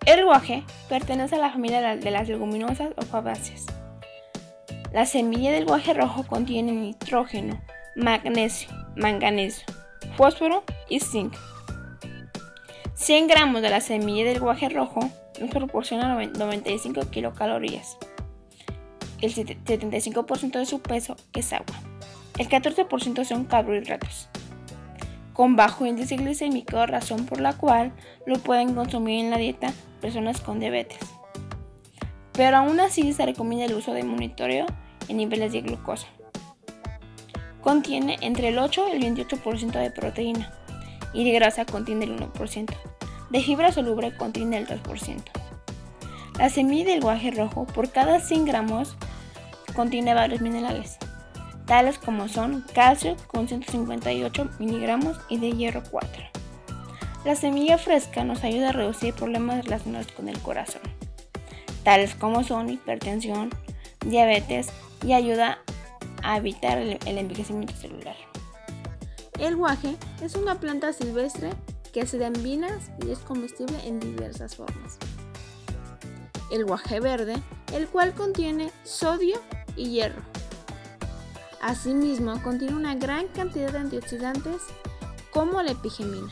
El guaje pertenece a la familia de las leguminosas o fabáceas. La semilla del guaje rojo contiene nitrógeno, magnesio, manganeso, fósforo y zinc. 100 gramos de la semilla del guaje rojo nos proporciona 95 kilocalorías. El 75% de su peso es agua. El 14% son carbohidratos, con bajo índice glicémico, razón por la cual lo pueden consumir en la dieta personas con diabetes. Pero aún así se recomienda el uso de monitoreo en niveles de glucosa. Contiene entre el 8 y el 28% de proteína y de grasa contiene el 1%. De fibra soluble contiene el 2%. La semilla del guaje rojo por cada 100 gramos contiene varios minerales, tales como son calcio con 158 miligramos y de hierro 4. La semilla fresca nos ayuda a reducir problemas relacionados con el corazón, tales como son hipertensión, diabetes y ayuda a evitar el envejecimiento celular. El guaje es una planta silvestre que se da en vinas y es comestible en diversas formas. El guaje verde, el cual contiene sodio y hierro. Asimismo, contiene una gran cantidad de antioxidantes como la epigemina.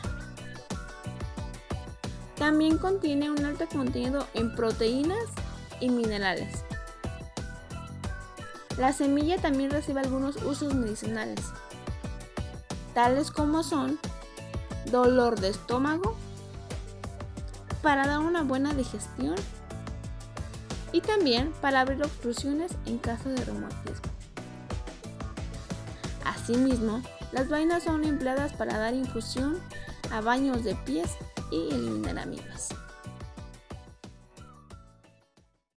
También contiene un alto contenido en proteínas y minerales. La semilla también recibe algunos usos medicinales, tales como son dolor de estómago, para dar una buena digestión y también para abrir obstrucciones en caso de reumatismo. Asimismo, las vainas son empleadas para dar infusión a baños de pies y eliminar amibas.